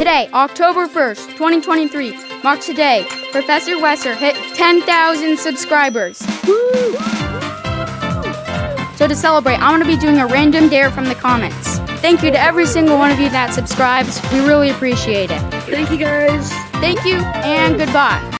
Today, October 1st, 2023, marks the day Professor Wesser hit 10,000 subscribers. Woo! So to celebrate, I'm going to be doing a random dare from the comments. Thank you to every single one of you that subscribes. We really appreciate it. Thank you, guys. Thank you, and goodbye.